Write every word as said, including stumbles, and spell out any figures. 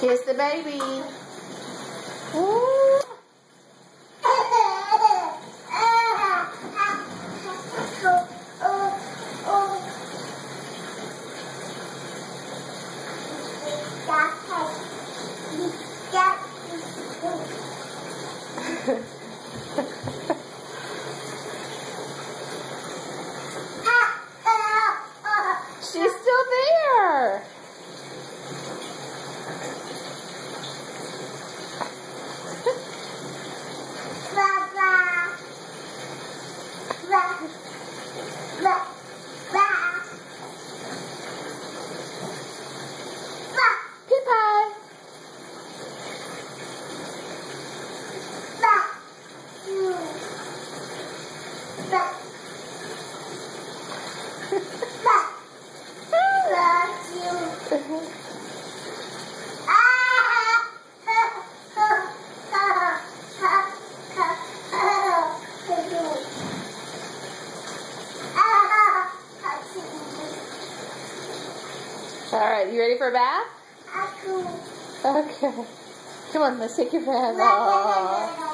Kiss the baby. Ooh. She's still there. Pie. All right, you ready for a bath? Okay. Come on, let's take your bath. Aww.